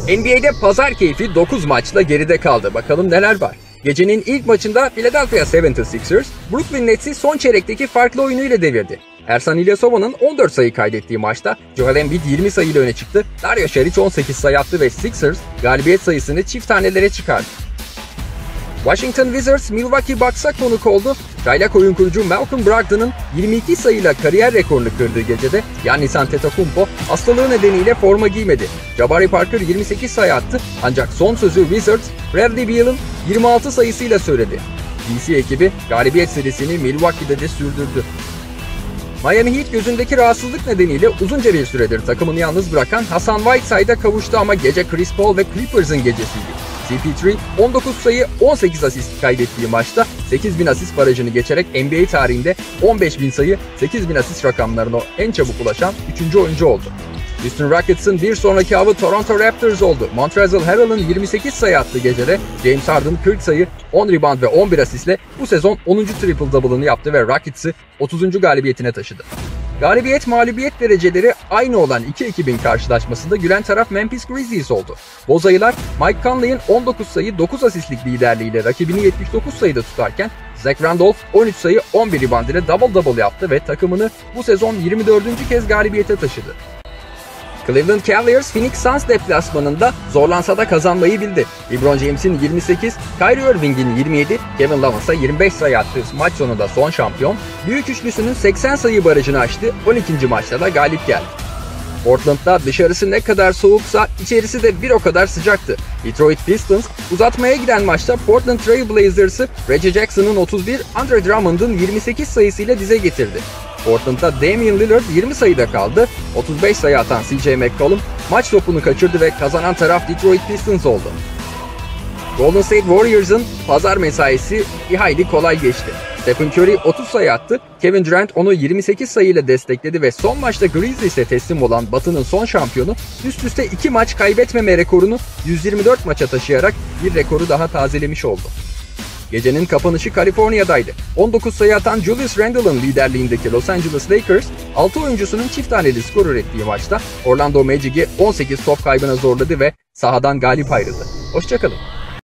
NBA'de pazar keyfi 9 maçla geride kaldı. Bakalım neler var. Gecenin ilk maçında Philadelphia 76ers, Brooklyn Nets'i son çeyrekteki farklı oyunuyla devirdi. Ersan İlyasova'nın 14 sayı kaydettiği maçta Joel Embiid 20 sayıyla öne çıktı, Dario Saric 18 sayı attı ve Sixers galibiyet sayısını çift tanelere çıkardı. Washington Wizards, Milwaukee Bucks'a konuk oldu. Çaylak oyun kurucu Malcolm Brogdon'ın 22 sayıyla kariyer rekorunu kırdığı gecede Giannis Antetokounmpo hastalığı nedeniyle forma giymedi. Jabari Parker 28 sayı attı ancak son sözü Wizards, Bradley Beal'ın 26 sayısıyla söyledi. DC ekibi galibiyet serisini Milwaukee'de de sürdürdü. Miami Heat gözündeki rahatsızlık nedeniyle uzunca bir süredir takımını yalnız bırakan Hassan Whiteside'a kavuştu ama gece Chris Paul ve Clippers'ın gecesiydi. CP3 19 sayı 18 asist kaydettiği maçta 8.000 asist barajını geçerek NBA tarihinde 15.000 sayı 8.000 asist rakamlarına en çabuk ulaşan 3. oyuncu oldu. Houston Rockets'ın bir sonraki avı Toronto Raptors oldu. Montrezl Harrell'ın 28 sayı attığı gecede James Harden 40 sayı, 10 rebound ve 11 asistle bu sezon 10. triple-double'ını yaptı ve Rockets'ı 30. galibiyetine taşıdı. Galibiyet mağlubiyet dereceleri aynı olan iki ekibin karşılaşmasında gülen taraf Memphis Grizzlies oldu. Bozayılar Mike Conley'in 19 sayı 9 asistlik liderliğiyle rakibini 79 sayıda tutarken Zach Randolph 13 sayı 11 rebound ile double-double yaptı ve takımını bu sezon 24. kez galibiyete taşıdı. Cleveland Cavaliers, Phoenix Suns deplasmanında zorlansa da kazanmayı bildi. LeBron James'in 28, Kyrie Irving'in 27, Kevin Love'ın ise 25 sayı attığı maç sonunda son şampiyon, büyük üçlüsünün 80 sayı barajını aştı, 12. maçta da galip geldi. Portland'da dışarısı ne kadar soğuksa içerisi de bir o kadar sıcaktı. Detroit Pistons uzatmaya giden maçta Portland Trail Blazers'ı Reggie Jackson'ın 31, Andre Drummond'ın 28 sayısıyla dize getirdi. Portland'da Damian Lillard 20 sayıda kaldı, 35 sayı atan CJ McCollum maç topunu kaçırdı ve kazanan taraf Detroit Pistons oldu. Golden State Warriors'ın pazar mesaisi bir hayli kolay geçti. Stephen Curry 30 sayı attı, Kevin Durant onu 28 sayıyla destekledi ve son maçta Grizzlies'e teslim olan Batı'nın son şampiyonu üst üste 2 maç kaybetmeme rekorunu 124 maça taşıyarak bir rekoru daha tazelemiş oldu. Gecenin kapanışı Kaliforniya'daydı. 19 sayı atan Julius Randle'ın liderliğindeki Los Angeles Lakers, 6 oyuncusunun çift taneli skor ürettiği maçta Orlando Magic'i 18 top kaybına zorladı ve sahadan galip ayrıldı. Hoşçakalın.